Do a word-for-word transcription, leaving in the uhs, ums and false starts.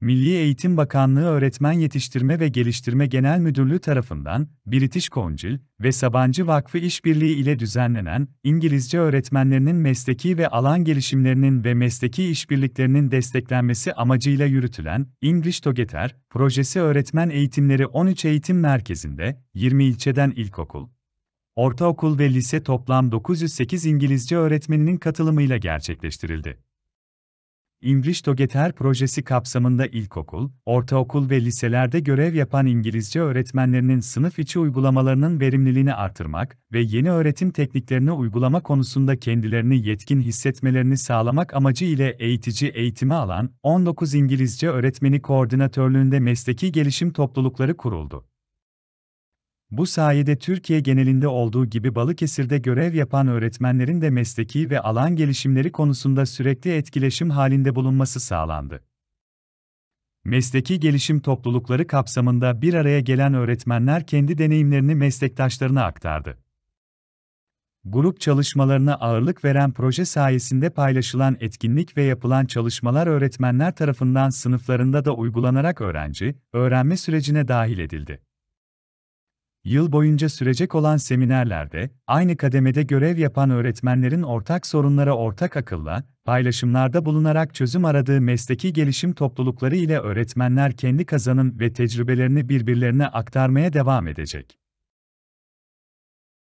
Milli Eğitim Bakanlığı Öğretmen Yetiştirme ve Geliştirme Genel Müdürlüğü tarafından British Council ve Sabancı Vakfı işbirliği ile düzenlenen İngilizce öğretmenlerinin mesleki ve alan gelişimlerinin ve mesleki işbirliklerinin desteklenmesi amacıyla yürütülen English Together projesi öğretmen eğitimleri on üç eğitim merkezinde yirmi ilçeden ilkokul, ortaokul ve lise toplam dokuz yüz sekiz İngilizce öğretmeninin katılımıyla gerçekleştirildi. English Together projesi kapsamında ilkokul, ortaokul ve liselerde görev yapan İngilizce öğretmenlerinin sınıf içi uygulamalarının verimliliğini artırmak ve yeni öğretim tekniklerini uygulama konusunda kendilerini yetkin hissetmelerini sağlamak amacı ile eğitici eğitimi alan on dokuz İngilizce öğretmeni koordinatörlüğünde mesleki gelişim toplulukları kuruldu. Bu sayede Türkiye genelinde olduğu gibi Balıkesir'de görev yapan öğretmenlerin de mesleki ve alan gelişimleri konusunda sürekli etkileşim halinde bulunması sağlandı. Mesleki gelişim toplulukları kapsamında bir araya gelen öğretmenler kendi deneyimlerini meslektaşlarına aktardı. Grup çalışmalarına ağırlık veren proje sayesinde paylaşılan etkinlik ve yapılan çalışmalar öğretmenler tarafından sınıflarında da uygulanarak öğrenci, öğrenme sürecine dahil edildi. Yıl boyunca sürecek olan seminerlerde, aynı kademede görev yapan öğretmenlerin ortak sorunlara ortak akılla, paylaşımlarda bulunarak çözüm aradığı mesleki gelişim toplulukları ile öğretmenler kendi kazanım ve tecrübelerini birbirlerine aktarmaya devam edecek.